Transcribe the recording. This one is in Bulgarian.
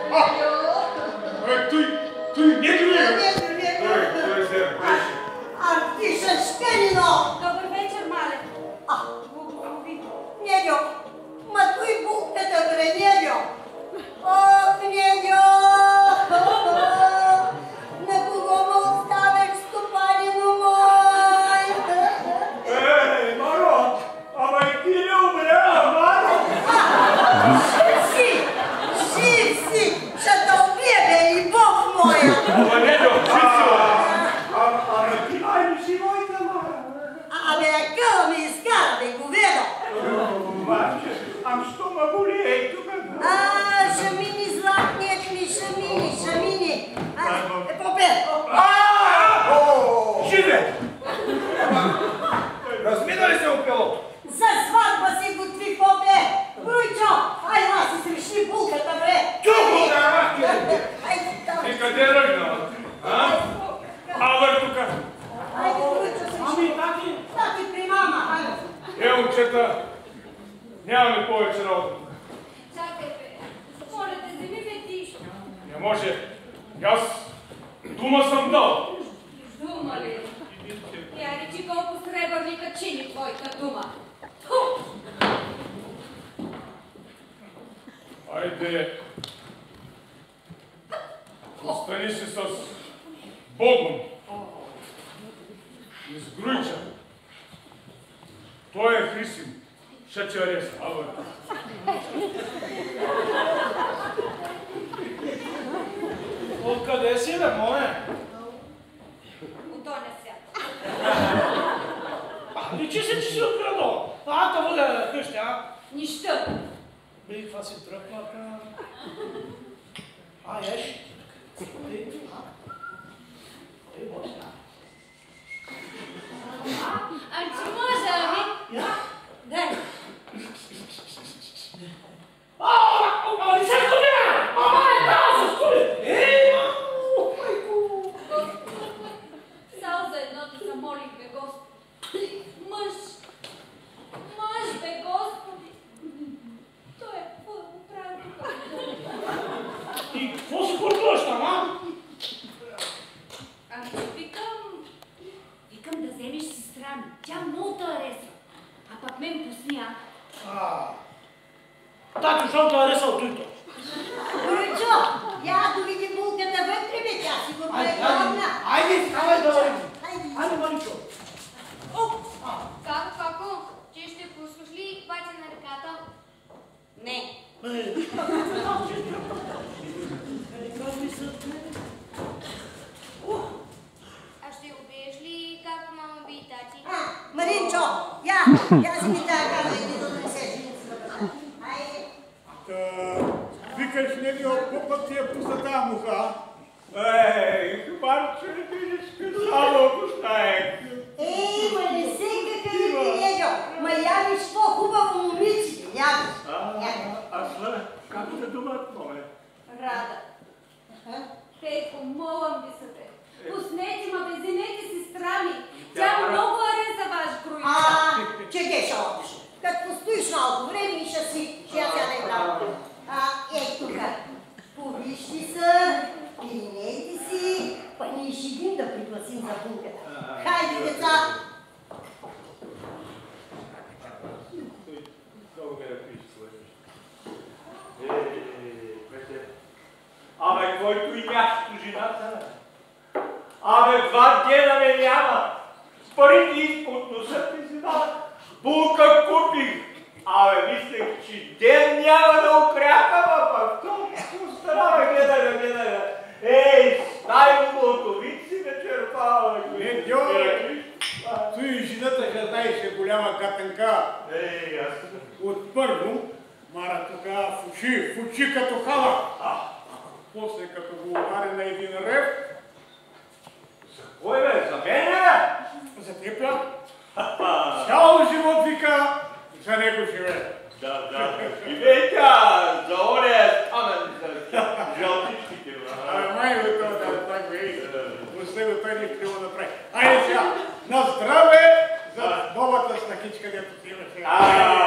Той не гледа! Той се беше. Артиша Шкенино! Добър вечер, мале. Недьо, ма той булката, бре, Недьо! Ох, Недьо! На кого ме оставяш, стопанину мой? Маро! Ама и ти не умря, Маро! Жив си! Ще те убие, бе, и Бог моя! Ама Недьо, жив си! Ама ти най си моята, Маро! Абе, къла ми изкара, бе, говедо! Ам що ма боли, ей, тук? Шамини, златният ми, шамини! Попе! Живе! Размина ли се опело? За сватба се готви, попе! Бруйчо, ай, си срещни булката, бре! Чухо, да, Айде там! и къде ръгна? Абър тука! Айде, Бруйчо, срещни! Тати при мама, айде! Момчета, нямаме повече работа. Чакай, бе. Моля те, вземи ме тишко. Не може. Аз дума съм дал. Дума ли? Я речи колко сребърни качини твоята дума. Ту! Айде. Остани се с Богом. Изгруйча. Той е Хрисим. Ще че ареса. Откъде си, бе, моне? От оня свят. Личи се, че си открадо. Та бъде къщи, а? Нищо. Бе, каква си тръпнака? Еш? Боже. А чи може, ами? Дай. Ама не се студя! Ама не да се студя! Само за едното замолих, бе, Господи. Мъж, бе, Господи. Той е първо прави тук. И какво си портуваш там, а? Ами, викам да вземеш сестра ми. Тя много те харесва. А пък мен посмя. Тати, защото те харесал туито. Бруйчо, я довиди булката вътре, бе, тя си го прегладна! Айде, ставай да върви. Айде, Маричо. Како, че ще пускаш ли бати на ръката? Не. А ще убиеш ли както мама би и тати? Маринчо, я си ми тая каза, иди да донесеш женицата. Айде. Викаш Недьо, по път ти е пусната муха. Хубаво, че не видиш само пустаек. Ма не се какъв е Недьо, ма явиш по-хубаво момиче, явиш. Как ще думат, моме? Рада. Пейко, молам ви се, бе. Пуснете ма, бе, вземете сестра ми. Тя много хареса ваш Груйча. Чекай още. Като постоиш малко време и ще си, ще я сяда и право. Ей тук, повижте се, пилинейте си, па ние ще идем да пригласим за булката. Хайде, деца! Много ме напиш, слушаш. Абе, който и място жената. Абе, 2 дена ме няма. Парите изпод носа ти си дала. Булка купих. Абе, мислех, че ден няма да окрякам, а пък толкова стара, гледай. Ей, стай му, вид си ме черпава. Недьо, той и жената жадаеше голяма катанка. От първо, Мара тога в очи като хала. После като го удари на един рев. За кой бе? За мене бе? За теб. Цял живот вика, за него живее. Да. Живей тя, за оня стамен, за жълтичките. Май го това да так бе. После го той не криво да прави. Айде сега, на здраве за новата стакичка, дето ти има сега.